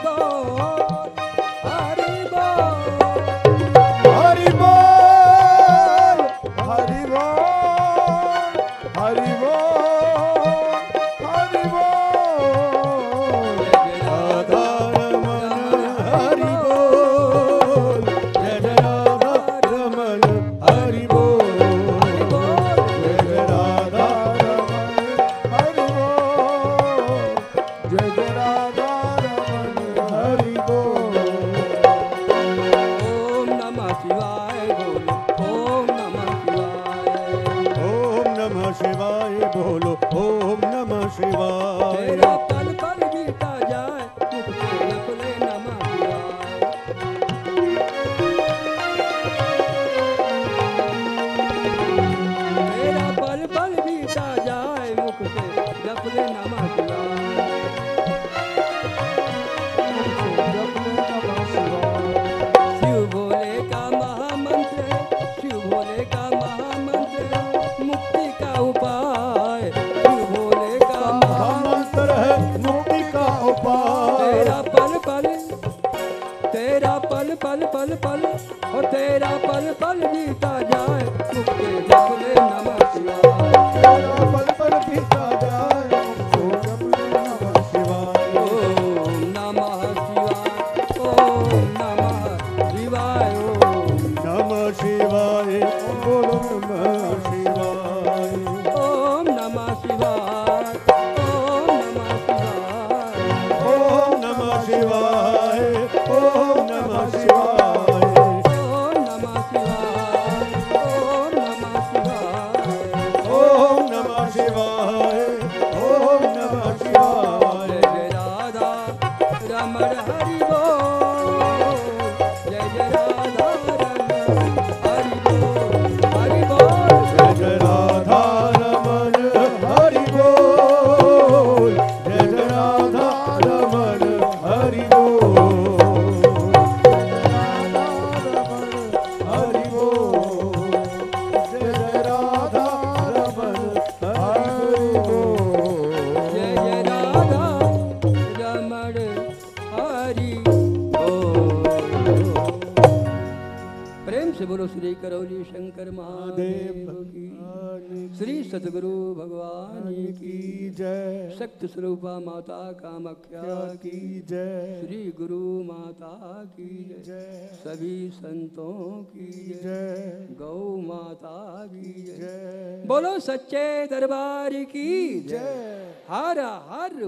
स्वरूपा माता कामाख्या की जय। श्री गुरु माता की जय। सभी संतों की जय। गौ माता की जय। बोलो सच्चे दरबार की जय। हर हर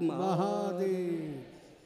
महादेव।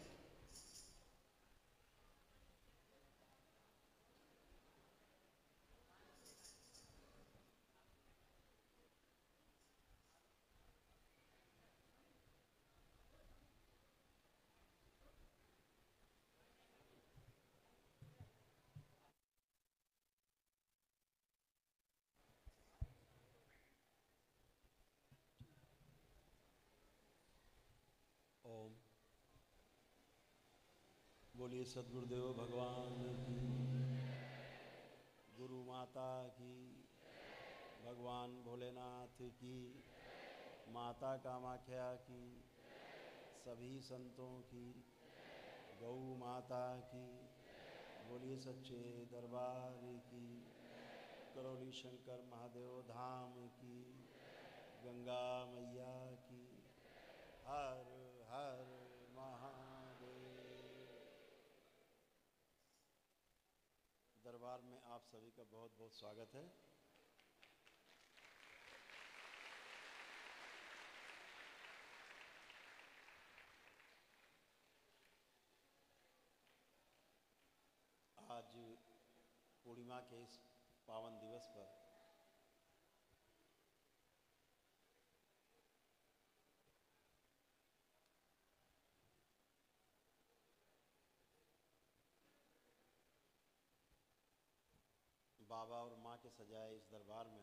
बोलिए सद्गुरुदेव भगवान की, गुरु माता की, भगवान भोलेनाथ की, माता कामाख्या की, सभी संतों की, गौ माता की, बोलिए सच्चे दरबार की, करौली शंकर महादेव धाम की, गंगा मैया की, हर हर दरबार में आप सभी का बहुत बहुत स्वागत है। आज पूर्णिमा के इस पावन दिवस पर बाबा और माँ के सजाए इस दरबार में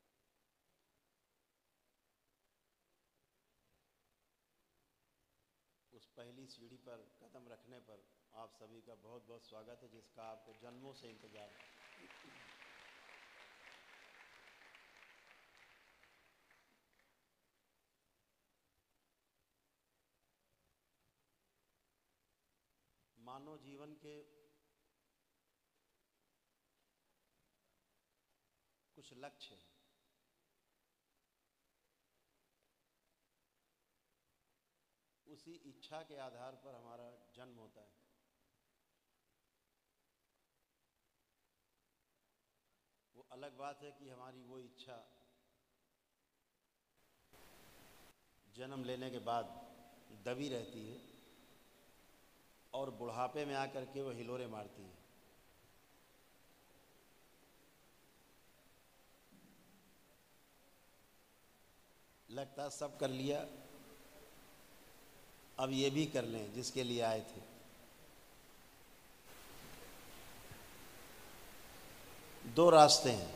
उस पहली सीढ़ी पर कदम रखने पर आप सभी का बहुत बहुत स्वागत है, जिसका आपको जन्मों से इंतजार है। मानव जीवन के कुछ लक्ष्य हैं। उसी इच्छा के आधार पर हमारा जन्म होता है। वो अलग बात है कि हमारी वो इच्छा जन्म लेने के बाद दबी रहती है और बुढ़ापे में आकर के वो हिलोरे मारती है। लगता है सब कर लिया, अब ये भी कर लें जिसके लिए आए थे। दो रास्ते हैं।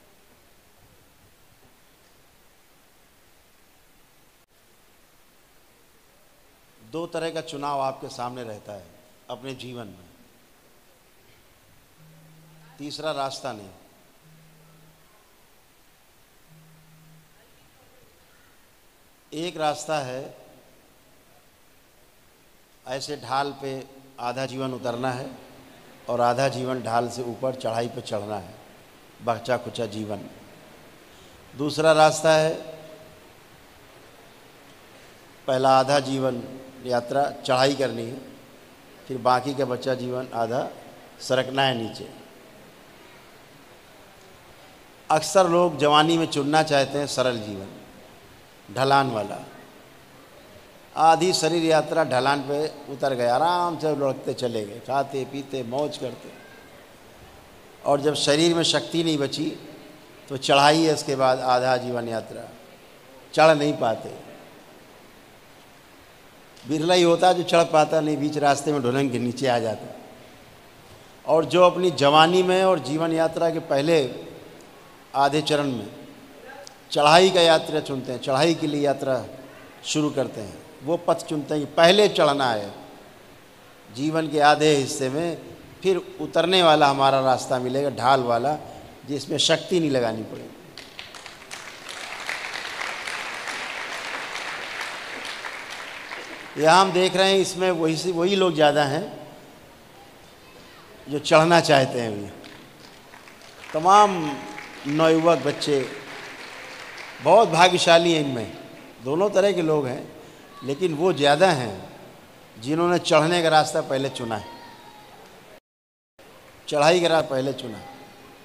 दो तरह का चुनाव आपके सामने रहता है अपने जीवन में। तीसरा रास्ता नहीं। एक रास्ता है ऐसे ढाल पे आधा जीवन उतरना है और आधा जीवन ढाल से ऊपर चढ़ाई पे चढ़ना है, बचा खुचा जीवन। दूसरा रास्ता है पहला आधा जीवन यात्रा चढ़ाई करनी है, फिर बाकी का बचा जीवन आधा सरकना है नीचे। अक्सर लोग जवानी में चुनना चाहते हैं सरल जीवन, ढलान वाला। आधी शरीर यात्रा ढलान पे उतर गए, आराम से लुढ़कते चले गए, खाते पीते मौज करते। और जब शरीर में शक्ति नहीं बची तो चढ़ाई है, इसके बाद आधा जीवन यात्रा चढ़ नहीं पाते। बिरला ही होता है जो चढ़ पाता नहीं, बीच रास्ते में ढुलंग के नीचे आ जाता। और जो अपनी जवानी में और जीवन यात्रा के पहले आधे चरण में चढ़ाई का यात्रा चुनते हैं, चढ़ाई के लिए यात्रा शुरू करते हैं, वो पथ चुनते हैं कि पहले चढ़ना है जीवन के आधे हिस्से में, फिर उतरने वाला हमारा रास्ता मिलेगा ढाल वाला, जिसमें शक्ति नहीं लगानी पड़ेगी। यहाँ हम देख रहे हैं इसमें वही लोग ज़्यादा हैं जो चढ़ना चाहते हैं। अभी तमाम नौयुवक बच्चे बहुत भाग्यशाली हैं, इनमें दोनों तरह के लोग हैं, लेकिन वो ज़्यादा हैं जिन्होंने चढ़ने का रास्ता पहले चुना है, चढ़ाई का रास्ता पहले चुना है।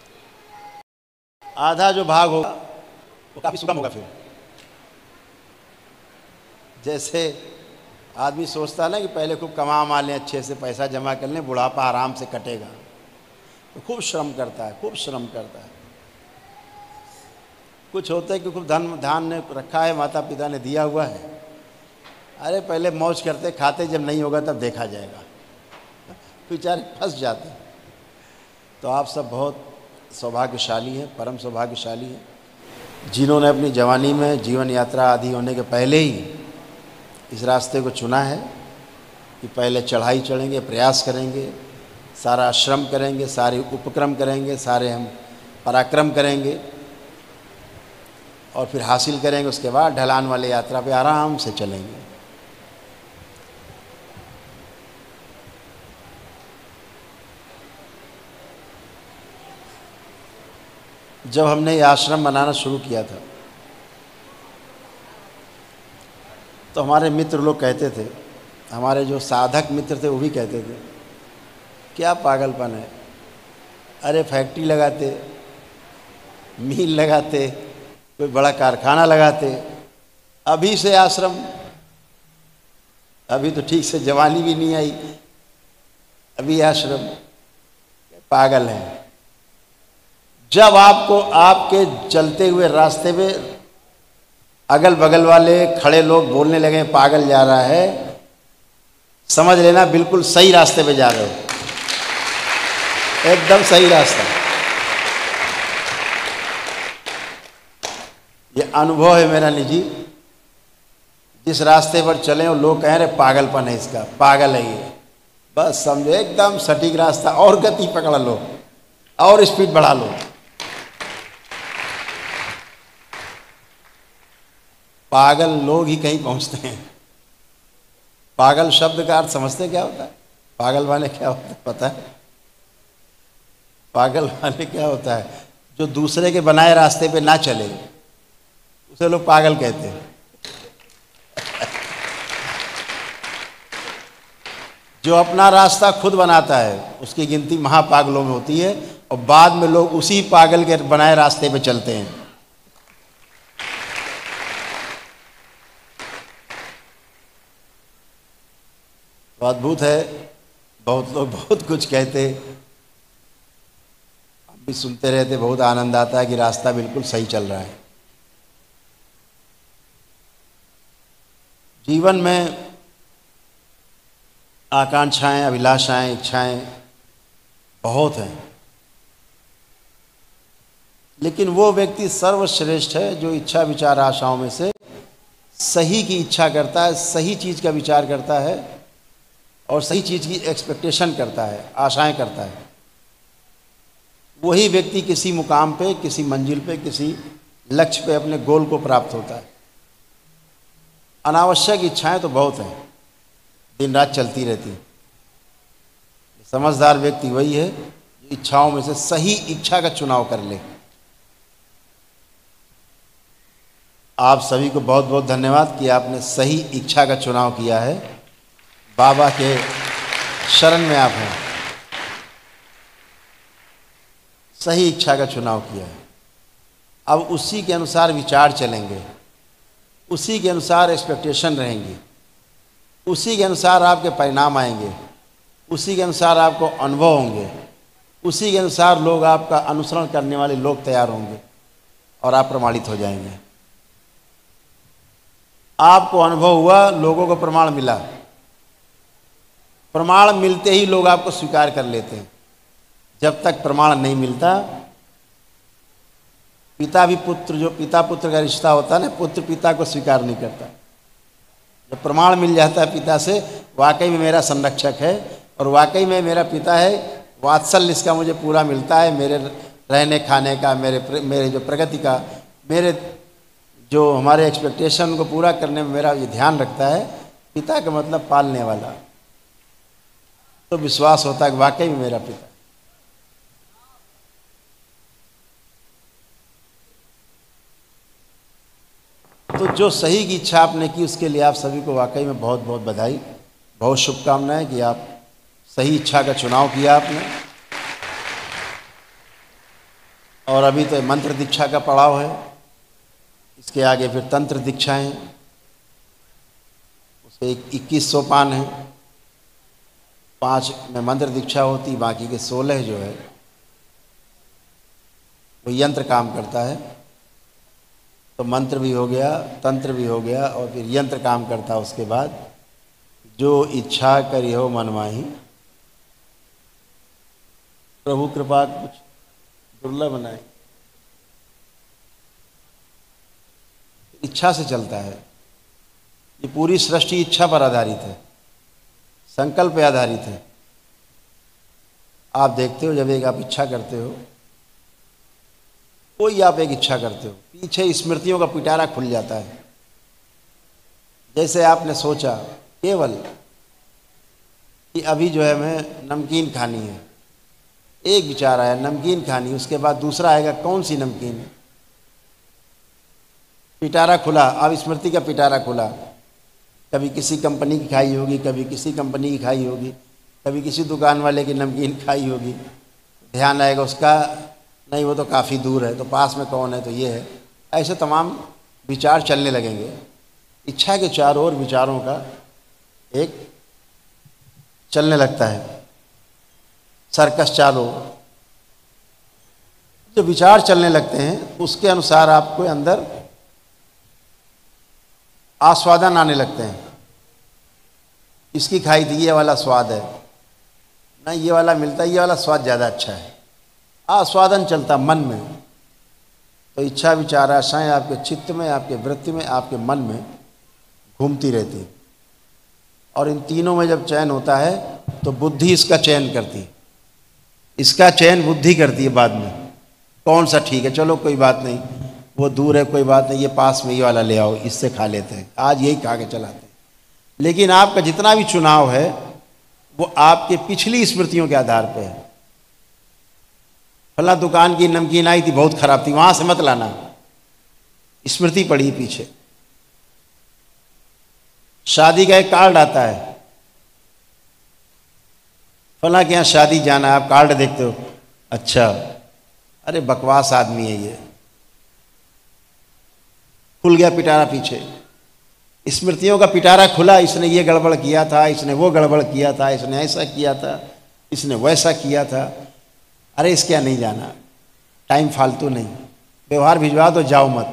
आधा जो भाग होगा वो काफ़ी सुगम होगा। फिर जैसे आदमी सोचता है ना कि पहले खूब कमा लें, अच्छे से पैसा जमा कर लें, बुढ़ापा आराम से कटेगा, तो खूब श्रम करता है, खूब श्रम करता है। कुछ होता है कि खूब धान ने रखा है, माता पिता ने दिया हुआ है, अरे पहले मौज करते खाते, जब नहीं होगा तब देखा जाएगा, बेचारे फंस जाते हैं। तो आप सब बहुत सौभाग्यशाली हैं, परम सौभाग्यशाली हैं, जिन्होंने अपनी जवानी में जीवन यात्रा आदि होने के पहले ही इस रास्ते को चुना है कि पहले चढ़ाई चढ़ेंगे, प्रयास करेंगे, सारा श्रम करेंगे, सारे उपक्रम करेंगे, सारे हम पराक्रम करेंगे और फिर हासिल करेंगे। उसके बाद ढलान वाले यात्रा पे आराम से चलेंगे। जब हमने ये आश्रम बनाना शुरू किया था तो हमारे मित्र लोग कहते थे, हमारे जो साधक मित्र थे वो भी कहते थे, क्या पागलपन है, अरे फैक्ट्री लगाते, मिल लगाते, कोई बड़ा कारखाना लगाते, अभी से आश्रम, अभी तो ठीक से जवानी भी नहीं आई, अभी आश्रम, पागल है। जब आपको आपके चलते हुए रास्ते में अगल बगल वाले खड़े लोग बोलने लगे पागल जा रहा है, समझ लेना बिल्कुल सही रास्ते पे जा रहे हो, एकदम सही रास्ता। ये अनुभव है मेरा निजी। जिस रास्ते पर चले और लोग कह रहे पागलपन है इसका, पागल है ये, बस समझो एकदम सटीक रास्ता, और गति पकड़ लो और स्पीड बढ़ा लो। पागल लोग ही कहीं पहुंचते हैं। पागल शब्द का अर्थ समझते क्या होता है? पागल वाले क्या होता है पता है? पागल वाले क्या होता है? जो दूसरे के बनाए रास्ते पे ना चले उसे लोग पागल कहते हैं। जो अपना रास्ता खुद बनाता है उसकी गिनती महापागलों में होती है, और बाद में लोग उसी पागल के बनाए रास्ते पे चलते हैं। तो अद्भुत है, बहुत लोग बहुत कुछ कहते, हम भी सुनते रहते, बहुत आनंद आता है कि रास्ता बिल्कुल सही चल रहा है। जीवन में आकांक्षाएं, अभिलाषाएं, इच्छाएं बहुत हैं, लेकिन वो व्यक्ति सर्वश्रेष्ठ है जो इच्छा विचार आशाओं में से सही की इच्छा करता है, सही चीज़ का विचार करता है और सही चीज़ की एक्सपेक्टेशन करता है, आशाएं करता है। वही व्यक्ति किसी मुकाम पे, किसी मंजिल पे, किसी लक्ष्य पे अपने गोल को प्राप्त होता है। अनावश्यक इच्छाएं तो बहुत हैं, दिन रात चलती रहती है। समझदार व्यक्ति वही है जो इच्छाओं में से सही इच्छा का चुनाव कर ले। आप सभी को बहुत बहुत धन्यवाद कि आपने सही इच्छा का चुनाव किया है। बाबा के शरण में आप हैं, सही इच्छा का चुनाव किया है। अब उसी के अनुसार विचार चलेंगे, उसी के अनुसार एक्सपेक्टेशन रहेंगी, उसी के अनुसार आपके परिणाम आएंगे, उसी के अनुसार आपको अनुभव होंगे, उसी के अनुसार लोग आपका अनुसरण करने वाले लोग तैयार होंगे और आप प्रमाणित हो जाएंगे। आपको अनुभव हुआ, लोगों को प्रमाण मिला, प्रमाण मिलते ही लोग आपको स्वीकार कर लेते हैं। जब तक प्रमाण नहीं मिलता, पिता भी पुत्र, जो पिता पुत्र का रिश्ता होता है ना, पुत्र पिता को स्वीकार नहीं करता। जब प्रमाण मिल जाता है पिता से, वाकई में मेरा संरक्षक है और वाकई में मेरा पिता है, वात्सल्य इसका मुझे पूरा मिलता है, मेरे रहने खाने का, मेरे जो प्रगति का, मेरे जो हमारे एक्सपेक्टेशन को पूरा करने में मेरा ये ध्यान रखता है, पिता का मतलब पालने वाला, तो विश्वास होता है कि वाकई में मेरा पिता। तो जो सही की इच्छा आपने की उसके लिए आप सभी को वाकई में बहुत बहुत बधाई, बहुत शुभकामनाएं कि आप सही इच्छा का चुनाव किया आपने। और अभी तो मंत्र दीक्षा का पड़ाव है, इसके आगे फिर तंत्र दीक्षाएं, उसके 21 सोपान हैं। 5 में मंत्र दीक्षा होती, बाकी के 16 जो है वो यंत्र काम करता है। तो मंत्र भी हो गया, तंत्र भी हो गया और फिर यंत्र काम करता है। उसके बाद जो इच्छा करी हो मन माही, प्रभु कृपा कुछ दुर्लभ बनाए, इच्छा से चलता है। ये पूरी सृष्टि इच्छा पर आधारित है, संकल्प पे आधारित है। आप देखते हो जब एक आप इच्छा करते हो, कोई आप एक इच्छा करते हो, पीछे स्मृतियों का पिटारा खुल जाता है। जैसे आपने सोचा केवल कि अभी जो है मैं नमकीन खानी है, एक विचार आया नमकीन खानी, उसके बाद दूसरा आएगा कौन सी नमकीन, पिटारा खुला, अब स्मृति का पिटारा खुला। कभी किसी कंपनी की खाई होगी, कभी किसी कंपनी की खाई होगी, कभी किसी दुकान वाले की नमकीन खाई होगी, ध्यान आएगा उसका, नहीं वो तो काफ़ी दूर है, तो पास में कौन है, तो ये है। ऐसे तमाम विचार चलने लगेंगे। इच्छा के चारों ओर विचारों का एक चलने लगता है सर्कस चारों ओर। जो विचार चलने लगते हैं उसके अनुसार आपको अंदर आस्वादन आने लगते हैं। इसकी खाई थी, ये वाला स्वाद है, नहीं ये वाला मिलता है, ये वाला स्वाद ज़्यादा अच्छा है। आस्वादन चलता मन में। तो इच्छा विचार आशाएं आपके चित्त में, आपके वृत्ति में, आपके मन में घूमती रहती। और इन तीनों में जब चयन होता है तो बुद्धि इसका चयन करती है। इसका चयन बुद्धि करती है बाद में, कौन सा ठीक है, चलो कोई बात नहीं, वो दूर है कोई बात नहीं, ये पास में ये वाला ले आओ, इससे खा लेते हैं, आज यही खा के चलाते हैं। लेकिन आपका जितना भी चुनाव है वो आपके पिछली स्मृतियों के आधार पे है। फला दुकान की नमकीन आई थी, बहुत खराब थी, वहां से मत लाना, स्मृति पड़ी पीछे। शादी का एक कार्ड आता है, फला के यहाँ शादी जाना है, आप कार्ड देखते हो, अच्छा अरे बकवास आदमी है ये, खुल गया पिटारा पीछे। स्मृतियों का पिटारा खुला, इसने ये गड़बड़ किया था, इसने वो गड़बड़ किया था, इसने ऐसा किया था, इसने वैसा किया था। अरे इसके यहाँ नहीं जाना, टाइम फालतू नहीं, व्यवहार भिजवा दो, जाओ मत।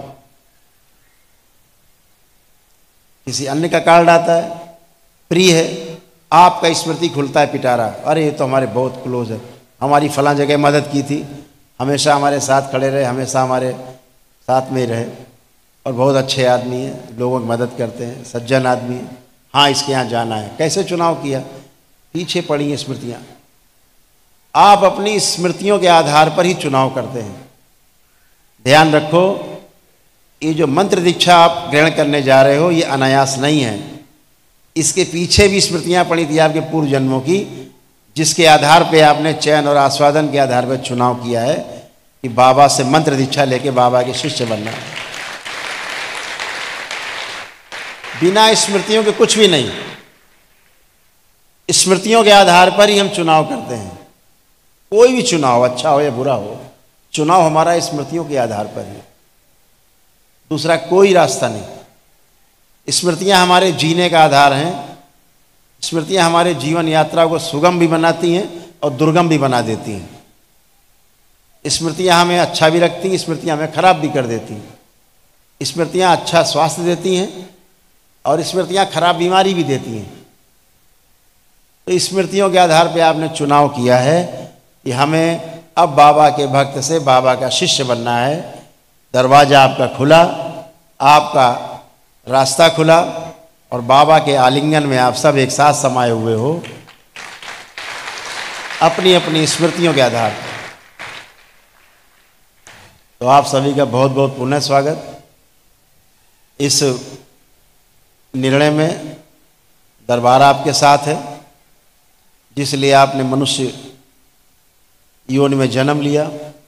किसी अन्य का कार्ड आता है, प्रिय है, आपका स्मृति खुलता है पिटारा, अरे ये तो हमारे बहुत क्लोज है, हमारी फलां जगह मदद की थी, हमेशा हमारे साथ खड़े रहे, हमेशा हमारे साथ में रहे, और बहुत अच्छे आदमी हैं, लोगों की मदद करते हैं, सज्जन आदमी है, हाँ इसके यहाँ जाना है। कैसे चुनाव किया? पीछे पड़ी हैं स्मृतियाँ। आप अपनी स्मृतियों के आधार पर ही चुनाव करते हैं। ध्यान रखो, ये जो मंत्र दीक्षा आप ग्रहण करने जा रहे हो, ये अनायास नहीं है, इसके पीछे भी स्मृतियाँ पड़ी थी आपके पूर्व जन्मों की, जिसके आधार पे आपने चयन और आस्वादन के आधार पर चुनाव किया है कि बाबा से मंत्र दीक्षा लेके बाबा के शिष्य बनना है। बिना स्मृतियों के कुछ भी नहीं, स्मृतियों के आधार पर ही हम चुनाव करते हैं। कोई भी चुनाव, अच्छा हो या बुरा हो, चुनाव हमारा स्मृतियों के आधार पर है, दूसरा कोई रास्ता नहीं। स्मृतियां हमारे जीने का आधार हैं। स्मृतियां हमारे जीवन यात्रा को सुगम भी बनाती हैं और दुर्गम भी बना देती हैं। स्मृतियां हमें अच्छा भी रखती हैं, स्मृतियां हमें खराब भी कर देती हैं। स्मृतियां अच्छा स्वास्थ्य देती हैं और स्मृतियां खराब बीमारी भी देती हैं। तो स्मृतियों के आधार पर आपने चुनाव किया है कि हमें अब बाबा के भक्त से बाबा का शिष्य बनना है। दरवाज़ा आपका खुला, आपका रास्ता खुला, और बाबा के आलिंगन में आप सब एक साथ समाये हुए हो अपनी अपनी स्मृतियों के आधार पर। तो आप सभी का बहुत बहुत पुनः स्वागत। इस निर्णय में दरबार आपके साथ है, जिसलिए आपने मनुष्य योनि में जन्म लिया,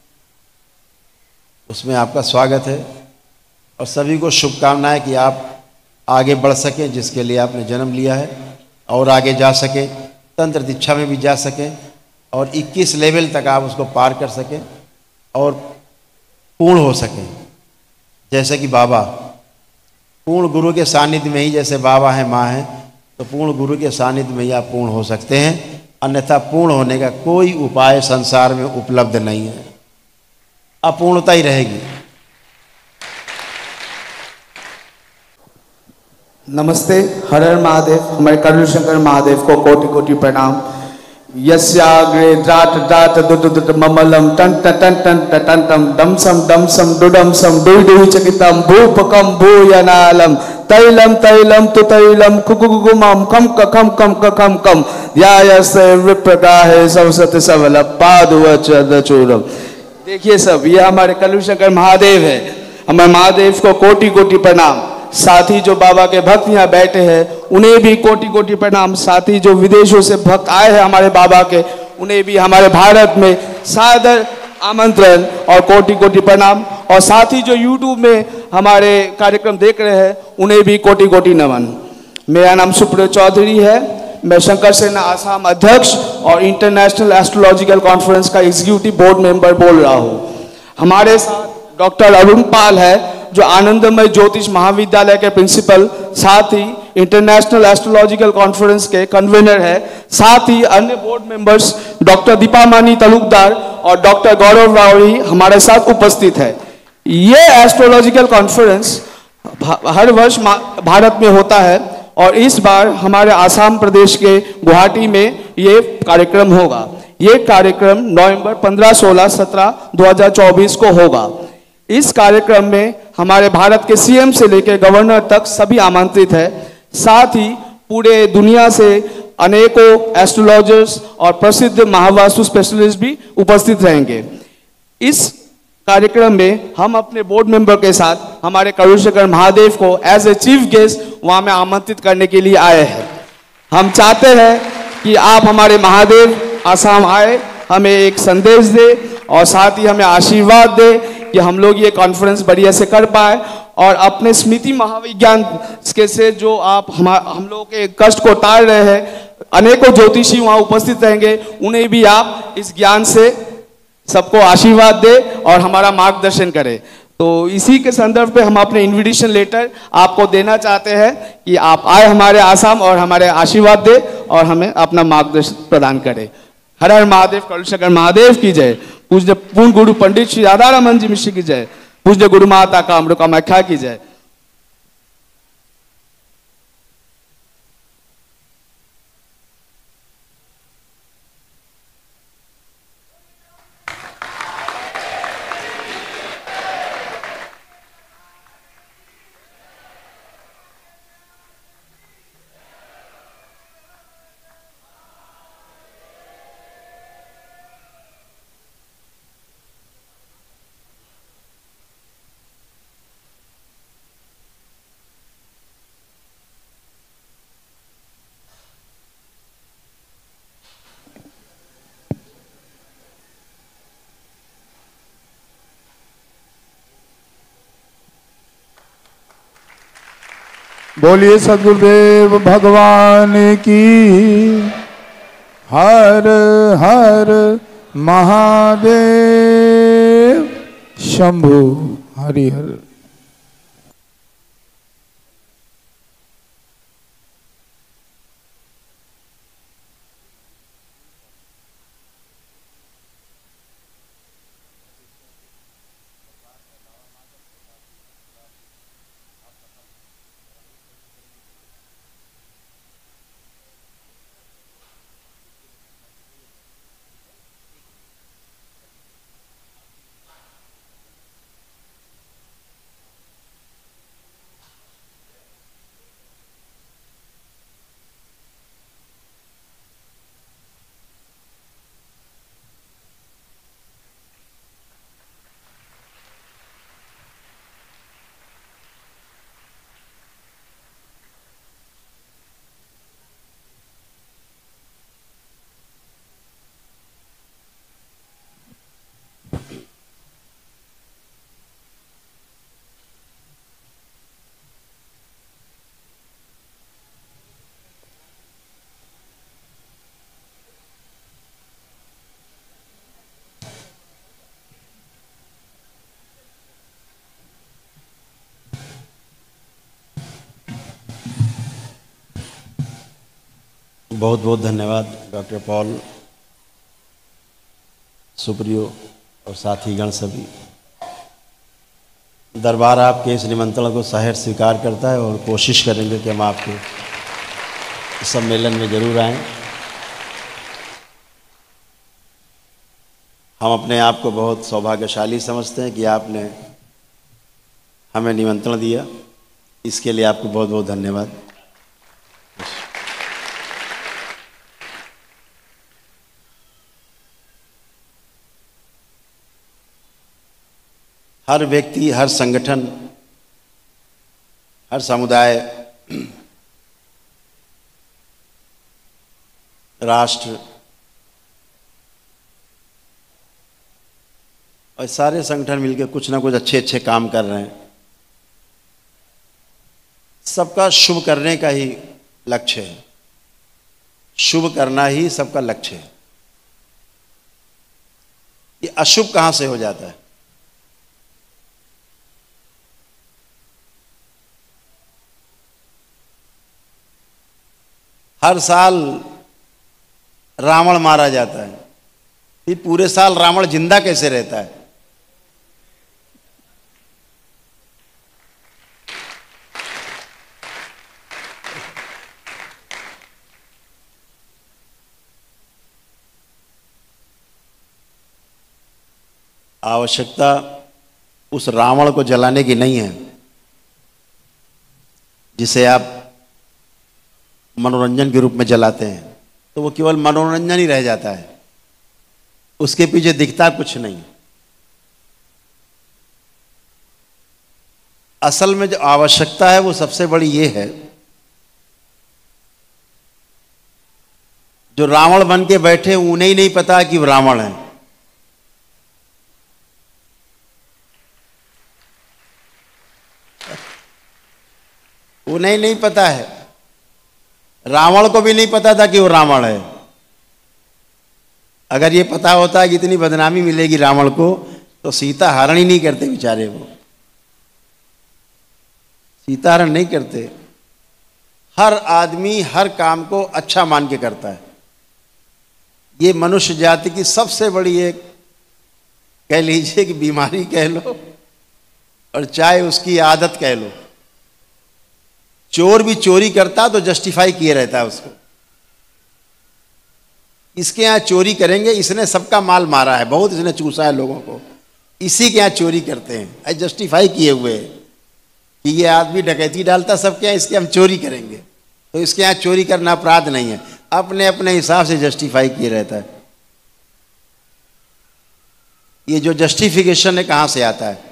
उसमें आपका स्वागत है। और सभी को शुभकामनाएं कि आप आगे बढ़ सकें, जिसके लिए आपने जन्म लिया है, और आगे जा सकें, तंत्र दीक्षा में भी जा सकें, और 21 लेवल तक आप उसको पार कर सकें और पूर्ण हो सकें। जैसे कि बाबा पूर्ण गुरु के सानिध्य में ही, जैसे बाबा हैं माँ हैं, तो पूर्ण गुरु के सानिध्य में ही आप पूर्ण हो सकते हैं, अन्यथा पूर्ण होने का कोई उपाय संसार में उपलब्ध नहीं है, अपूर्णता ही रहेगी। नमस्ते, हर हर महादेव। हमारे करुण शंकर महादेव को कोटि कोटि प्रणाम। यस्याग्रे द्राट द्राट दुदुद ममलम टन टन टन टन टम दम सम डुडम सम डुई डुई चकितम भूपकम भूयनालम तैलम तैलम तु तैलम कुकुकुमम कम कम कम कम कम यायसे विप्रगाहे सरस्वती सबल पादुवचूरम। देखिए सब, ये हमारे कलु शंकर महादेव है। हमारे महादेव को कोटि कोटि प्रणाम। साथ ही जो बाबा के भक्त यहाँ बैठे हैं, उन्हें भी कोटि कोटि प्रणाम। साथ ही जो विदेशों से भक्त आए हैं हमारे बाबा के, उन्हें भी हमारे भारत में सादर आमंत्रण और कोटि कोटि प्रणाम। और साथ ही जो यूट्यूब में हमारे कार्यक्रम देख रहे हैं, उन्हें भी कोटि कोटि नमन। मेरा नाम सुप्रिय चौधरी है। मैं शंकर सेना आसाम अध्यक्ष और इंटरनेशनल एस्ट्रोलॉजिकल कॉन्फ्रेंस का एग्जीक्यूटिव बोर्ड मेंबर बोल रहा हूँ। हमारे साथ डॉक्टर अरुण पाल है, जो आनंदमय ज्योतिष महाविद्यालय के प्रिंसिपल, साथ ही इंटरनेशनल एस्ट्रोलॉजिकल कॉन्फ्रेंस के कन्वीनर है। साथ ही अन्य board members doctor Deepamani Talukdar और डॉक्टर गौरव रावड़ी हमारे साथ उपस्थित है। ये एस्ट्रोलॉजिकल कॉन्फ्रेंस हर वर्ष भारत में होता है, और इस बार हमारे आसाम प्रदेश के गुवाहाटी में ये कार्यक्रम होगा। ये कार्यक्रम नवंबर 15, 16, 17, 2024 को होगा। इस कार्यक्रम में हमारे भारत के सीएम से लेकर गवर्नर तक सभी आमंत्रित है। साथ ही पूरे दुनिया से अनेकों एस्ट्रोलॉजर्स और प्रसिद्ध महावास्तु स्पेशलिस्ट भी उपस्थित रहेंगे। इस कार्यक्रम में हम अपने बोर्ड मेंबर के साथ हमारे करुण शंकर महादेव को एज ए चीफ गेस्ट वहां में आमंत्रित करने के लिए आए हैं। हम चाहते हैं कि आप हमारे महादेव आसाम आए, हमें एक संदेश दे और साथ ही हमें आशीर्वाद दे कि हम लोग ये कॉन्फ्रेंस बढ़िया से कर पाए और अपने स्मृति महाविज्ञान के से जो आप हम लोगों के कष्ट को टाल रहे हैं, अनेकों ज्योतिषी वहाँ उपस्थित रहेंगे, उन्हें भी आप इस ज्ञान से सबको आशीर्वाद दे और हमारा मार्गदर्शन करें। तो इसी के संदर्भ पे हम अपने इनविटेशन लेटर आपको देना चाहते हैं कि आप आए हमारे आसाम और हमारे आशीर्वाद दे और हमें अपना मार्गदर्शन प्रदान करें। हर हर महादेव, करुणाशंकर महादेव की जय। पूज्य पूर्ण गुरु पंडित श्री राधारमन जी मिश्र की जय। पूज्य गुरु माता कामाख्या की जय। बोलिए सद्गुरुदेव भगवान की। हर हर महादेव शंभु हरि हर। बहुत बहुत धन्यवाद डॉक्टर पॉल, सुप्रियो और साथीगण सभी। दरबार आपके इस निमंत्रण को सहर्ष स्वीकार करता है और कोशिश करेंगे कि हम आपके सम्मेलन में जरूर आएं। हम अपने आप को बहुत सौभाग्यशाली समझते हैं कि आपने हमें निमंत्रण दिया, इसके लिए आपको बहुत बहुत धन्यवाद। हर व्यक्ति, हर संगठन, हर समुदाय, राष्ट्र और सारे संगठन मिलकर कुछ ना कुछ अच्छे अच्छे काम कर रहे हैं। सबका शुभ करने का ही लक्ष्य है, शुभ करना ही सबका लक्ष्य है। ये अशुभ कहाँ से हो जाता है? हर साल रावण मारा जाता है, फिर पूरे साल रावण जिंदा कैसे रहता है? आवश्यकता उस रावण को जलाने की नहीं है जिसे आप मनोरंजन के रूप में जलाते हैं, तो वो केवल मनोरंजन ही रह जाता है, उसके पीछे दिखता कुछ नहीं। असल में जो आवश्यकता है वो सबसे बड़ी ये है, जो रावण बन के बैठे उन्हें ही नहीं पता कि वो रावण है। उन्हें नहीं पता है, रावण को भी नहीं पता था कि वो रावण है। अगर ये पता होता कि इतनी बदनामी मिलेगी रावण को तो सीता हरण ही नहीं करते बेचारे, वो सीता हरण नहीं करते। हर आदमी हर काम को अच्छा मान के करता है। ये मनुष्य जाति की सबसे बड़ी एक कह लीजिए कि बीमारी कह लो और चाहे उसकी आदत कह लो। चोर भी चोरी करता तो जस्टिफाई किए रहता है उसको, इसके यहाँ चोरी करेंगे, इसने सबका माल मारा है, बहुत इसने चूसा है लोगों को, इसी के यहाँ चोरी करते हैं, जस्टिफाई किए हुए कि ये आदमी डकैती डालता सबके यहाँ, इसके हम चोरी करेंगे, तो इसके यहाँ चोरी करना अपराध नहीं है। अपने अपने हिसाब से जस्टिफाई किए रहता है। ये जो जस्टिफिकेशन है कहाँ से आता है?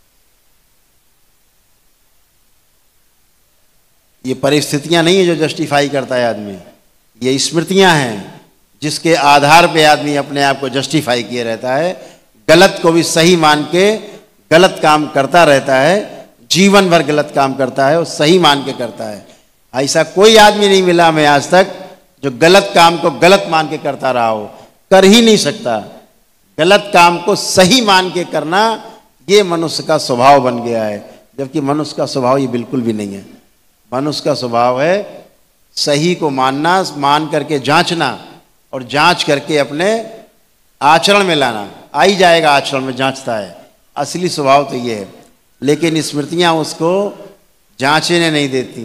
ये परिस्थितियां नहीं है जो जस्टिफाई करता है आदमी, ये स्मृतियां हैं जिसके आधार पे आदमी अपने आप को जस्टिफाई किए रहता है। गलत को भी सही मान के गलत काम करता रहता है, जीवन भर गलत काम करता है और सही मान के करता है। ऐसा कोई आदमी नहीं मिला हमें आज तक जो गलत काम को गलत मान के करता रहा हो, कर ही नहीं सकता। गलत काम को सही मान के करना ये मनुष्य का स्वभाव बन गया है, जबकि मनुष्य का स्वभाव ये बिल्कुल भी नहीं है। मनुष्य का स्वभाव है सही को मानना, मान करके जांचना और जांच करके अपने आचरण में लाना। आ ही जाएगा आचरण में, जांचता है, असली स्वभाव तो ये है। लेकिन स्मृतियां उसको जांचने नहीं देती,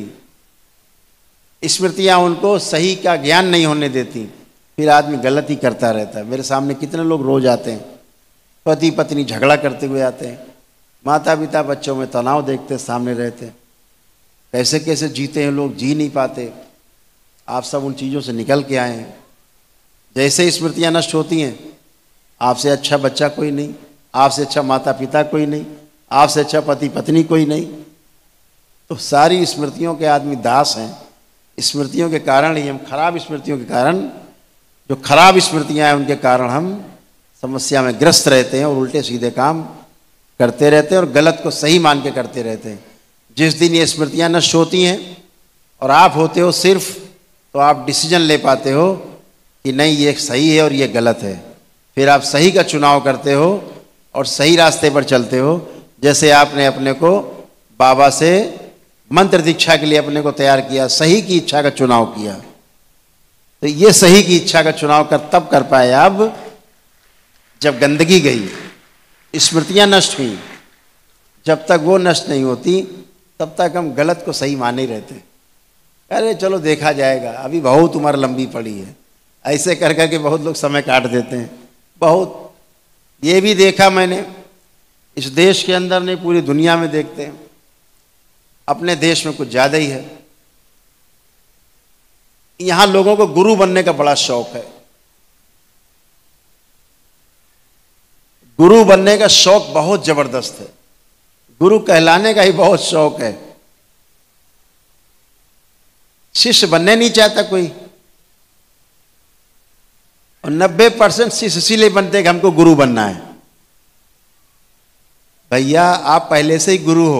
स्मृतियां उनको सही का ज्ञान नहीं होने देती, फिर आदमी गलत ही करता रहता है। मेरे सामने कितने लोग रोज आते हैं, पति पत्नी झगड़ा करते हुए आते हैं, माता पिता बच्चों में तनाव देखते सामने रहते हैं, कैसे कैसे जीते हैं लोग, जी नहीं पाते। आप सब उन चीज़ों से निकल के आए हैं। जैसे स्मृतियां नष्ट होती हैं, आपसे अच्छा बच्चा कोई नहीं, आपसे अच्छा माता पिता कोई नहीं, आपसे अच्छा पति पत्नी कोई नहीं, तो सारी स्मृतियों के आदमी दास हैं। स्मृतियों के कारण ही हम, खराब स्मृतियों के कारण, जो खराब स्मृतियां हैं उनके कारण हम समस्या में ग्रस्त रहते हैं और उल्टे सीधे काम करते रहते हैं और गलत को सही मान के करते रहते हैं। जिस दिन ये स्मृतियां नष्ट होती हैं और आप होते हो सिर्फ, तो आप डिसीजन ले पाते हो कि नहीं ये सही है और ये गलत है। फिर आप सही का चुनाव करते हो और सही रास्ते पर चलते हो। जैसे आपने अपने को बाबा से मंत्र दीक्षा के लिए अपने को तैयार किया, सही की इच्छा का चुनाव किया, तो ये सही की इच्छा का चुनाव तब कर पाए आप जब गंदगी गई, स्मृतियां नष्ट हुई। जब तक वो नष्ट नहीं होती तब तक हम गलत को सही माने ही रहते। अरे चलो देखा जाएगा, अभी बहुत उम्र लंबी पड़ी है, ऐसे कर करके बहुत लोग समय काट देते हैं। बहुत ये भी देखा मैंने, इस देश के अंदर नहीं पूरी दुनिया में देखते हैं, अपने देश में कुछ ज़्यादा ही है। यहाँ लोगों को गुरु बनने का बड़ा शौक है, गुरु बनने का शौक बहुत जबरदस्त है, गुरु कहलाने का ही बहुत शौक है। शिष्य बनने नहीं चाहता कोई, और 90% शिष्य इसीलिए बनते कि हमको गुरु बनना है। भैया आप पहले से ही गुरु हो,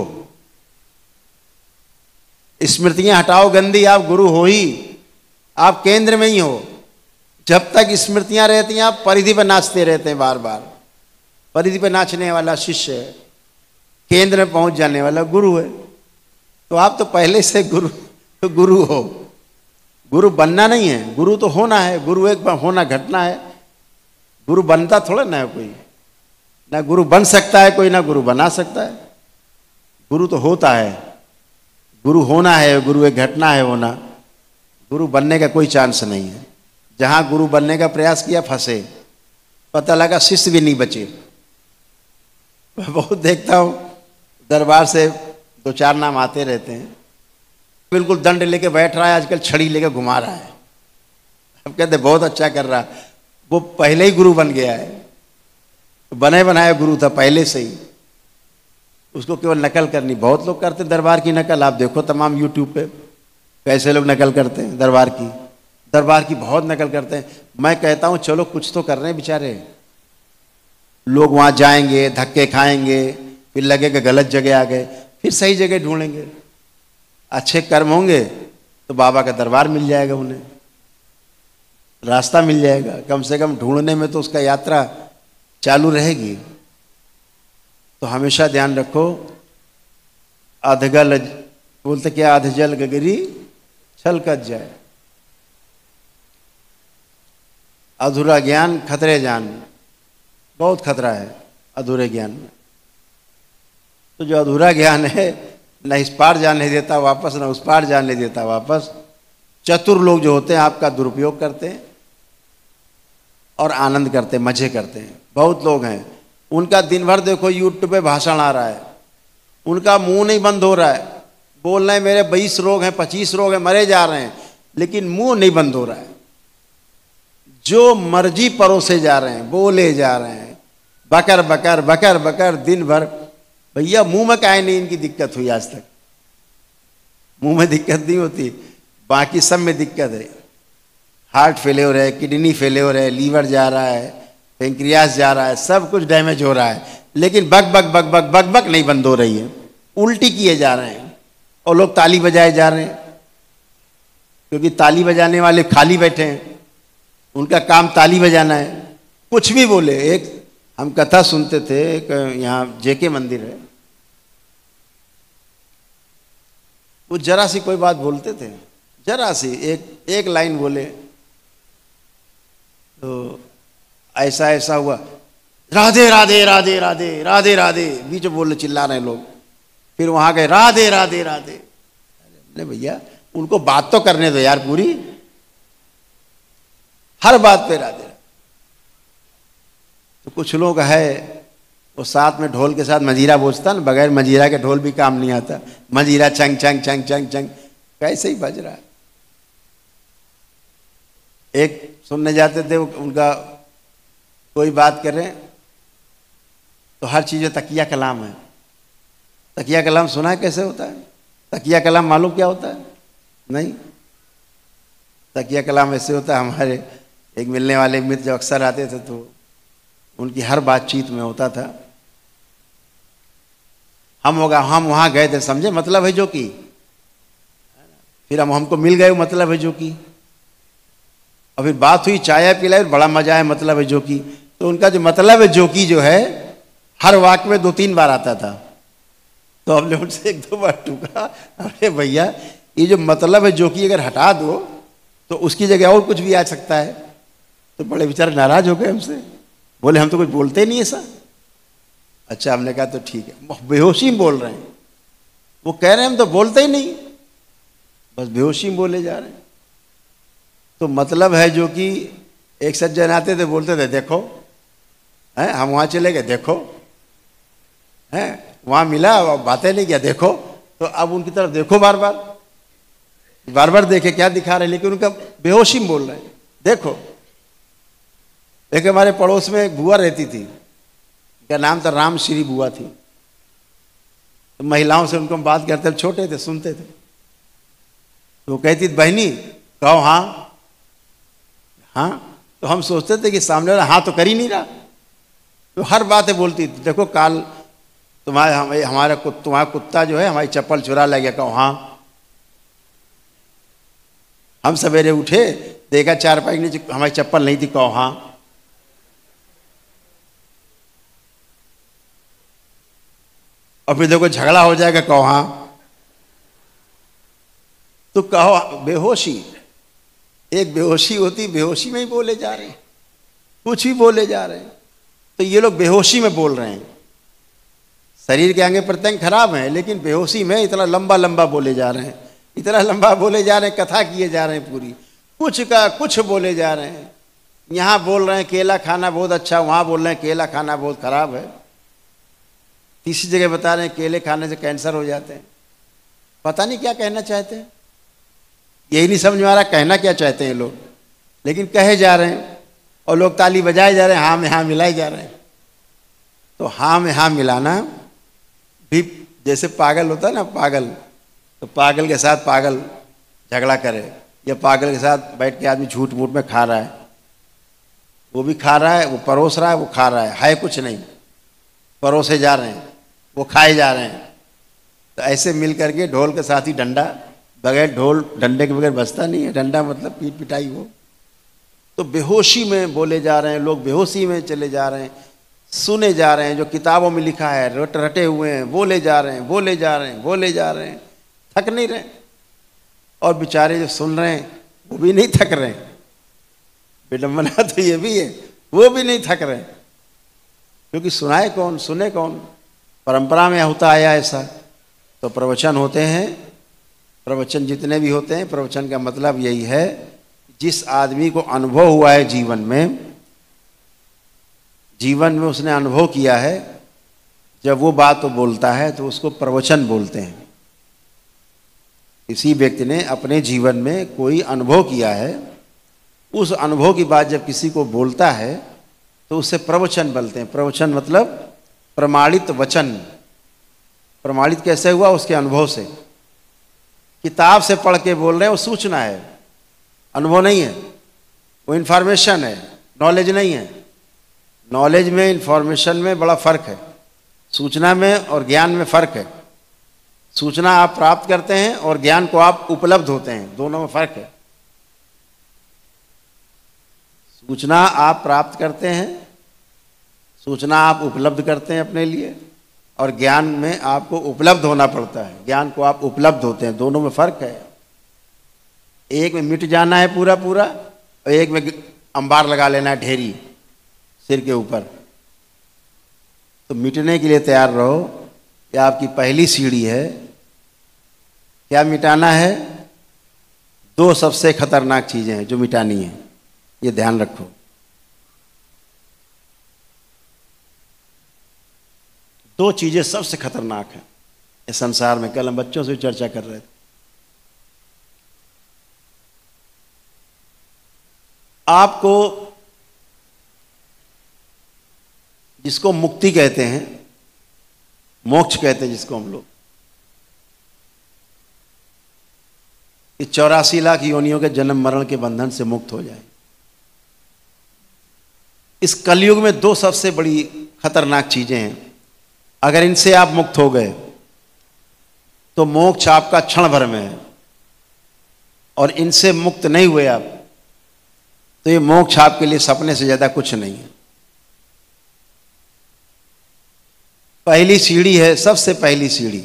स्मृतियां हटाओ गंदी, आप गुरु हो ही, आप केंद्र में ही हो। जब तक स्मृतियां रहती हैं आप परिधि पर नाचते रहते हैं, बार बार परिधि पर नाचने वाला शिष्य है, केंद्र में पहुंच जाने वाला गुरु है। तो आप तो पहले से गुरु हो। गुरु बनना नहीं है, गुरु तो होना है। गुरु एक बार होना घटना है, गुरु बनता थोड़ा ना है कोई, ना गुरु बन सकता है कोई, ना गुरु बना सकता है। गुरु तो होता है, गुरु होना है, गुरु एक घटना है होना। गुरु बनने का कोई चांस नहीं है। जहाँ गुरु बनने का प्रयास किया फंसे, पता लगा शिष्य भी नहीं बचे। मैं बहुत देखता हूँ दरबार से 2-4 नाम आते रहते हैं, बिल्कुल दंड लेके बैठ रहा है, आजकल छड़ी लेके घुमा रहा है। अब कहते बहुत अच्छा कर रहा, वो पहले ही गुरु बन गया है, बने बनाया गुरु था पहले से ही, उसको केवल नकल करनी। बहुत लोग करते दरबार की नकल, आप देखो तमाम यूट्यूब पे कैसे लोग नकल करते हैं दरबार की। दरबार की बहुत नकल करते हैं। मैं कहता हूँ चलो कुछ तो कर रहे हैं बेचारे। लोग वहाँ जाएंगे, धक्के खाएंगे, फिर लगेगा गलत जगह आ गए, फिर सही जगह ढूंढेंगे। अच्छे कर्म होंगे तो बाबा का दरबार मिल जाएगा, उन्हें रास्ता मिल जाएगा। कम से कम ढूंढने में तो उसका यात्रा चालू रहेगी। तो हमेशा ध्यान रखो, अधगल बोलते क्या, अधजल गगरी छलकत जाए। अधूरा ज्ञान खतरे जान, बहुत खतरा है अधूरे ज्ञान में। तो जो अधूरा ज्ञान है न इस पार जाने देता वापस, न उस पार जाने देता वापस। चतुर लोग जो होते हैं आपका दुरुपयोग करते हैं और आनंद करते हैं, मजे करते हैं। बहुत लोग हैं, उनका दिन भर देखो यूट्यूब पे भाषण आ रहा है, उनका मुंह नहीं बंद हो रहा है, बोल रहे हैं मेरे 20 रोग हैं, 25 रोग हैं, मरे जा रहे हैं, लेकिन मुंह नहीं बंद हो रहा है। जो मर्जी परोसे जा रहे हैं, बोले जा रहे हैं, बकर बकर बकर बकर दिन भर। भैया मुंह में काहे नहीं इनकी दिक्कत हुई आज तक? मुंह में दिक्कत नहीं होती, बाकी सब में दिक्कत है। हार्ट फेलियर है, किडनी फेलियर है, लीवर जा रहा है, पेंक्रियास जा रहा है, सब कुछ डैमेज हो रहा है, लेकिन बक बक बक बक बक बक नहीं बंद हो रही है। उल्टी किए जा रहे हैं और लोग ताली बजाए जा रहे हैं, क्योंकि ताली बजाने वाले खाली बैठे हैं, उनका काम ताली बजाना है। कुछ भी बोले। एक हम कथा सुनते थे, एक यहाँ जेके मंदिर है, वो जरा सी कोई बात बोलते थे, जरा सी एक लाइन बोले तो ऐसा ऐसा हुआ, राधे राधे राधे राधे राधे राधे, बीच में बोल चिल्ला रहे लोग। फिर वहां गए, राधे राधे राधे। अरे भैया उनको बात तो करने दो यार, पूरी हर बात पे राधे। तो कुछ लोग है वो साथ में ढोल के साथ मजीरा बजता ना, बगैर मजीरा के ढोल भी काम नहीं आता। मजीरा चंग चंग चंग चंग चंग कैसे ही बज रहा है। एक सुनने जाते थे, उनका कोई बात कर रहे हैं तो हर चीज़ में तकिया कलाम है। तकिया कलाम सुना है कैसे होता है? तकिया कलाम मालूम क्या होता है? नहीं। तकिया कलाम ऐसे होता है, हमारे एक मिलने वाले मित्र जो अक्सर आते थे तो उनकी हर बातचीत में होता था, हम वहाँ गए थे, समझे मतलब है जो कि, फिर हमको मिल गए मतलब है जो कि, और फिर बात हुई, चाय पिलाई, बड़ा मजा है मतलब है जो कि। तो उनका जो मतलब है जो कि जो है हर वाक्य में 2-3 बार आता था। तो हमने उनसे 1-2 बार टूका, अरे भैया ये जो मतलब है जो कि अगर हटा दो तो उसकी जगह और कुछ भी आ सकता है। तो बड़े बेचारे नाराज हो गए हमसे, बोले हम तो कुछ बोलते नहीं ऐसा। अच्छा, हमने कहा तो ठीक है, बेहोशी में बोल रहे हैं। वो कह रहे हैं हम तो बोलते ही नहीं, बस बेहोशी में बोले जा रहे हैं। तो मतलब है जो कि एक सज्जन आते थे, बोलते थे देखो हैं, हम वहाँ चले गए देखो हैं, वहाँ मिला बातें नहीं किया देखो। तो अब उनकी तरफ देखो, बार बार देखे क्या दिखा रहे हैं, लेकिन उनका बेहोशी में बोल रहे हैं देखो। एक हमारे पड़ोस में एक बुआ रहती थी, क्या नाम था, राम श्री बुआ थी। तो महिलाओं से उनको हम बात करते थे, छोटे थे, सुनते थे। तो वो कहती बहनी कहो हाँ हाँ। तो हम सोचते थे कि सामने वाला हाँ तो कर ही नहीं रहा, तो हर बात बोलती थी देखो काल तुम्हारा कुत्ता जो है हमारी चप्पल चुरा ले गया, कहो हाँ। हम सवेरे उठे, देखा 4 पैर नीचे हमारी चप्पल नहीं थी, कहो हाँ। और फिर देखो झगड़ा हो जाएगा, कहो हाँ। तो कहो बेहोशी, एक बेहोशी होती, बेहोशी में ही बोले जा रहे हैं, कुछ भी बोले जा रहे हैं। तो ये लोग बेहोशी में बोल रहे हैं, शरीर के अंग प्रत्यंग खराब हैं, लेकिन बेहोशी में इतना लंबा लंबा बोले जा रहे हैं, इतना लंबा बोले जा रहे हैं, कथा किए जा रहे हैं पूरी, कुछ का कुछ बोले जा रहे हैं। यहाँ बोल रहे हैं केला खाना बहुत अच्छा, वहाँ बोल रहे हैं केला खाना बहुत खराब है। तीसरी जगह बता रहे हैं केले खाने से कैंसर हो जाते हैं। पता नहीं क्या कहना चाहते हैं, यही नहीं समझ में आ रहा कहना क्या चाहते हैं लोग, लेकिन कहे जा रहे हैं और लोग ताली बजाए जा रहे हैं, हाँ में हाँ मिलाए जा रहे हैं। तो हाँ में हाँ मिलाना भी जैसे पागल होता है ना, पागल, तो पागल के साथ पागल झगड़ा करे, या पागल के साथ बैठ के आदमी झूठ मूठ में खा रहा है, वो भी खा रहा है, वो परोस रहा है, वो खा रहा है कुछ नहीं, परोसे जा रहे हैं, वो खाए जा रहे हैं। तो ऐसे मिल करके ढोल के साथ ही डंडा, बगैर ढोल डंडे के बगैर बजता नहीं है। डंडा मतलब पीट पिटाई हो। तो बेहोशी में बोले जा रहे हैं लोग, बेहोशी में चले जा रहे हैं, सुने जा रहे हैं, जो किताबों में लिखा है रटे हुए हैं, बोले जा रहे हैं, बोले जा रहे हैं, बोले जा रहे हैं, थक नहीं रहे। और बेचारे जो सुन रहे हैं वो भी नहीं थक रहे। विडंबना तो ये भी है, वो भी नहीं थक रहे, क्योंकि सुनाए कौन, सुने कौन। परंपरा में होता आया ऐसा। तो प्रवचन होते हैं, प्रवचन जितने भी होते हैं, प्रवचन का मतलब यही है, जिस आदमी को अनुभव हुआ है जीवन में उसने अनुभव किया है, जब वो बात तो बोलता है तो उसको प्रवचन बोलते हैं। किसी व्यक्ति ने अपने जीवन में कोई अनुभव किया है, उस अनुभव की बात जब किसी को बोलता है तो उससे प्रवचन बोलते हैं। प्रवचन मतलब प्रमाणित वचन। प्रमाणित कैसे हुआ? उसके अनुभव से। किताब से पढ़ के बोल रहे हैं, वो सूचना है, अनुभव नहीं है, वो इन्फॉर्मेशन है, नॉलेज नहीं है। नॉलेज में, इन्फॉर्मेशन में बड़ा फर्क है। सूचना में और ज्ञान में फर्क है। सूचना आप प्राप्त करते हैं और ज्ञान को आप उपलब्ध होते हैं, दोनों में फर्क है। सूचना आप प्राप्त करते हैं, सूचना आप उपलब्ध करते हैं अपने लिए, और ज्ञान में आपको उपलब्ध होना पड़ता है, ज्ञान को आप उपलब्ध होते हैं, दोनों में फर्क है। एक में मिट जाना है पूरा पूरा, और एक में अंबार लगा लेना है ढेरी सिर के ऊपर। तो मिटने के लिए तैयार रहो। यह आपकी पहली सीढ़ी है। क्या मिटाना है? दो सबसे खतरनाक चीजें हैं जो मिटानी है, ये ध्यान रखो। दो चीजें सबसे खतरनाक हैं इस संसार में। कल हम बच्चों से चर्चा कर रहे थे। आपको जिसको मुक्ति कहते हैं, मोक्ष कहते हैं जिसको हम लोग, इस 84 लाख योनियों के जन्म मरण के बंधन से मुक्त हो जाए। इस कलयुग में दो सबसे बड़ी खतरनाक चीजें हैं। अगर इनसे आप मुक्त हो गए तो मोक्ष आपका क्षण भर में है, और इनसे मुक्त नहीं हुए आप तो ये मोक्ष आपके लिए सपने से ज्यादा कुछ नहीं है। पहली सीढ़ी है, सबसे पहली सीढ़ी,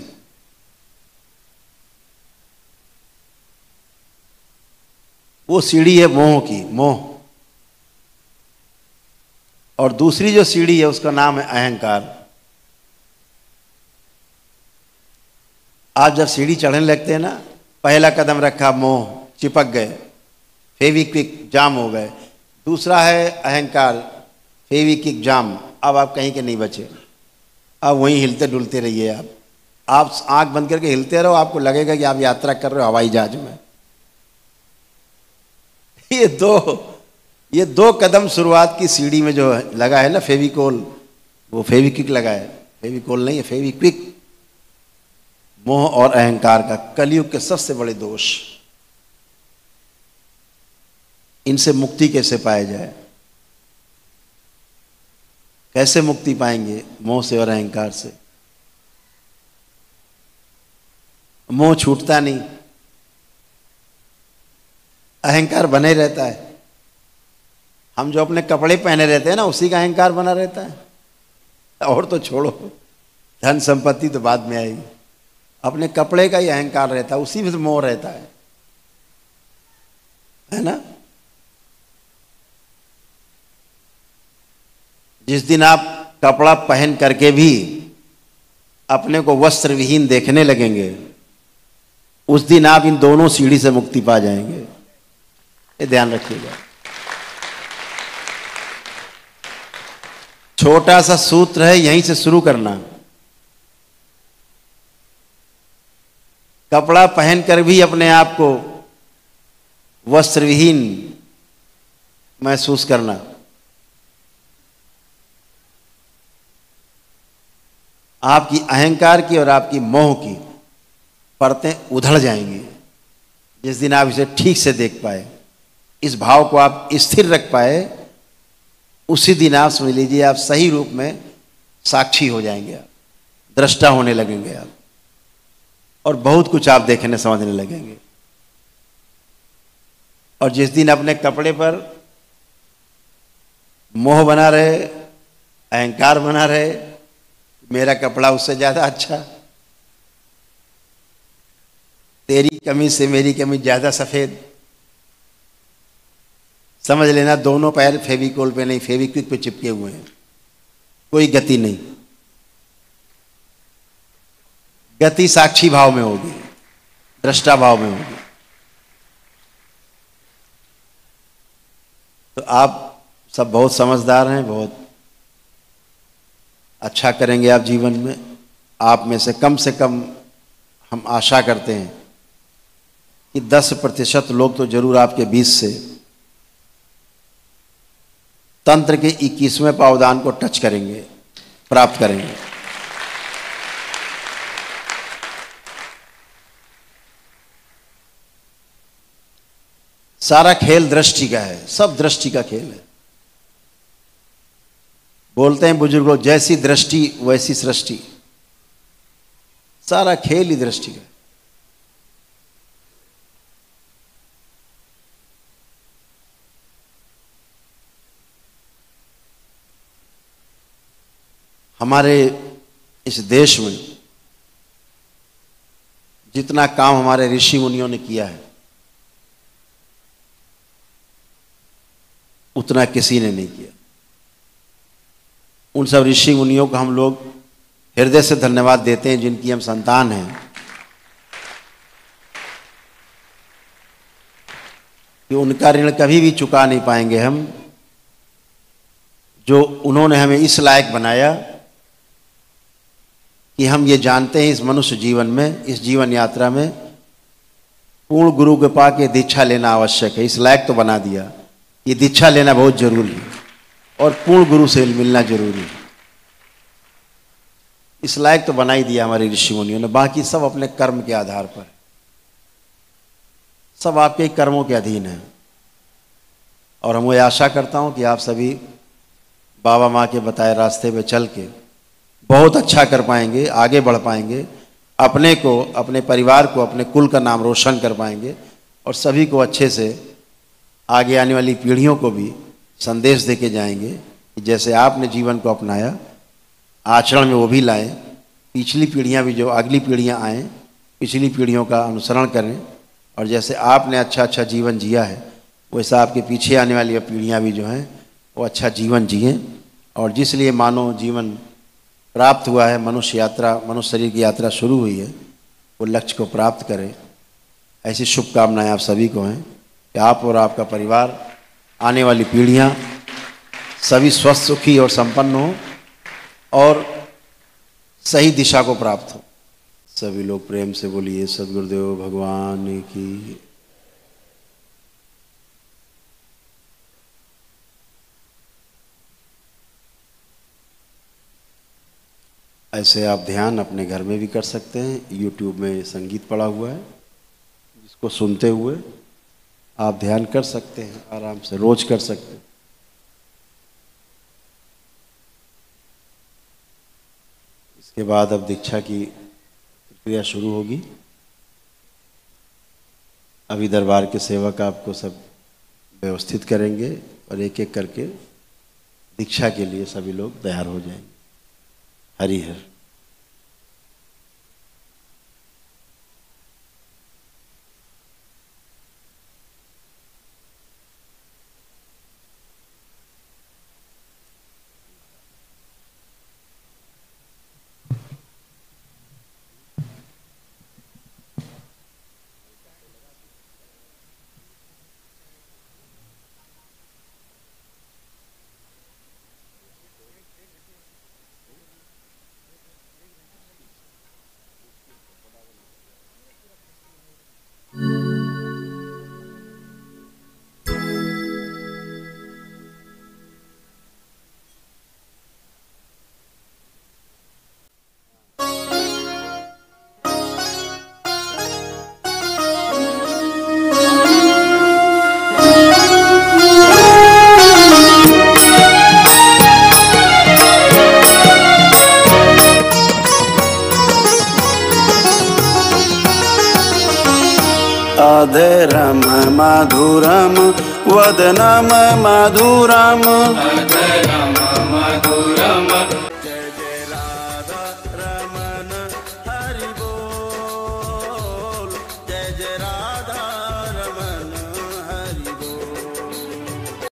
वो सीढ़ी है मोह की, मोह। और दूसरी जो सीढ़ी है उसका नाम है अहंकार। आप जब सीढ़ी चढ़ने लगते हैं ना, पहला कदम रखा मोह, चिपक गए, फेविक्विक जाम हो गए। दूसरा है अहंकार, फेविक्विक जाम, अब आप कहीं के नहीं बचे। अब वहीं हिलते डुलते रहिए। आप आंख बंद करके हिलते रहो, आपको लगेगा कि आप यात्रा कर रहे हो हवाई जहाज में। ये दो कदम शुरुआत की सीढ़ी में जो लगा है ना फेविकोल, वो फेविक्विक लगा है, फेविकोल नहीं है, फेविक्विक। मोह और अहंकार का कलयुग के सबसे बड़े दोष। इनसे मुक्ति कैसे पाया जाए? कैसे मुक्ति पाएंगे मोह से और अहंकार से? मोह छूटता नहीं, अहंकार बने रहता है। हम जो अपने कपड़े पहने रहते हैं ना, उसी का अहंकार बना रहता है। और तो छोड़ो, धन संपत्ति तो बाद में आएगी, अपने कपड़े का ही अहंकार रहता है, उसी में तो मोह रहता है ना। जिस दिन आप कपड़ा पहन करके भी अपने को वस्त्र विहीन देखने लगेंगे, उस दिन आप इन दोनों सीढ़ी से मुक्ति पा जाएंगे। ये ध्यान रखिएगा। छोटा सा सूत्र है, यहीं से शुरू करना। कपड़ा पहनकर भी अपने आप को वस्त्र विहीन महसूस करना। आपकी अहंकार की और आपकी मोह की परतें उधड़ जाएंगी। जिस दिन आप इसे ठीक से देख पाए, इस भाव को आप स्थिर रख पाए, उसी दिन आप समझ लीजिए आप सही रूप में साक्षी हो जाएंगे, आप दृष्टा होने लगेंगे आप, और बहुत कुछ आप देखने समझने लगेंगे। और जिस दिन अपने कपड़े पर मोह बना रहे, अहंकार बना रहे, मेरा कपड़ा उससे ज्यादा अच्छा, तेरी कमीज से मेरी कमीज ज्यादा सफेद, समझ लेना दोनों पैर फेविकोल पे नहीं, फेविक्विक पे चिपके हुए हैं, कोई गति नहीं। गति साक्षी भाव में होगी, दृष्टा भाव में होगी। तो आप सब बहुत समझदार हैं, बहुत अच्छा करेंगे आप जीवन में। आप में से कम हम आशा करते हैं कि 10% लोग तो जरूर आपके बीच से तंत्र के 21वें पावदान को टच करेंगे, प्राप्त करेंगे। सारा खेल दृष्टि का है, सब दृष्टि का खेल है। बोलते हैं बुजुर्ग लोग, जैसी दृष्टि वैसी सृष्टि, सारा खेल ही दृष्टि का है। हमारे इस देश में जितना काम हमारे ऋषि मुनियों ने किया है, उतना किसी ने नहीं किया। उन सब ऋषि मुनियों को हम लोग हृदय से धन्यवाद देते हैं, जिनकी हम संतान हैं, कि उनका ऋण कभी भी चुका नहीं पाएंगे हम, जो उन्होंने हमें इस लायक बनाया कि हम ये जानते हैं इस मनुष्य जीवन में, इस जीवन यात्रा में पूर्ण गुरु के पास ये दीक्षा लेना आवश्यक है। इस लायक तो बना दिया, ये दीक्षा लेना बहुत जरूरी है और पूर्ण गुरु से मिलना जरूरी है। इस लायक तो बना ही दिया हमारे ऋषि मुनियों ने। बाकी सब अपने कर्म के आधार पर, सब आपके कर्मों के अधीन है। और हम ये आशा करता हूं कि आप सभी बाबा माँ के बताए रास्ते पे चल के बहुत अच्छा कर पाएंगे, आगे बढ़ पाएंगे, अपने को, अपने परिवार को, अपने कुल का नाम रोशन कर पाएंगे, और सभी को अच्छे से आगे आने वाली पीढ़ियों को भी संदेश देके जाएंगे कि जैसे आपने जीवन को अपनाया, आचरण में वो भी लाएं, पिछली पीढ़ियां भी, जो अगली पीढ़ियां आएँ, पिछली पीढ़ियों का अनुसरण करें, और जैसे आपने अच्छा अच्छा जीवन जिया है, वैसा आपके पीछे आने वाली पीढ़ियां भी जो हैं वो अच्छा जीवन जिएं, और जिस लिए मानव जीवन प्राप्त हुआ है, मनुष्य यात्रा, मनुष्य शरीर की यात्रा शुरू हुई है, वो लक्ष्य को प्राप्त करें। ऐसी शुभकामनाएं आप सभी को हैं कि आप और आपका परिवार, आने वाली पीढ़ियां सभी स्वस्थ, सुखी और संपन्न हो और सही दिशा को प्राप्त हो। सभी लोग प्रेम से बोलिए सद्गुरुदेव भगवान की। ऐसे आप ध्यान अपने घर में भी कर सकते हैं। YouTube में संगीत पड़ा हुआ है, जिसको सुनते हुए आप ध्यान कर सकते हैं, आराम से रोज कर सकते हैं। इसके बाद अब दीक्षा की प्रक्रिया शुरू होगी। अभी दरबार के सेवक आपको सब व्यवस्थित करेंगे और एक एक करके दीक्षा के लिए सभी लोग तैयार हो जाएंगे। हरि हर। अधरम मधुरम वदनम मधुरम अधरम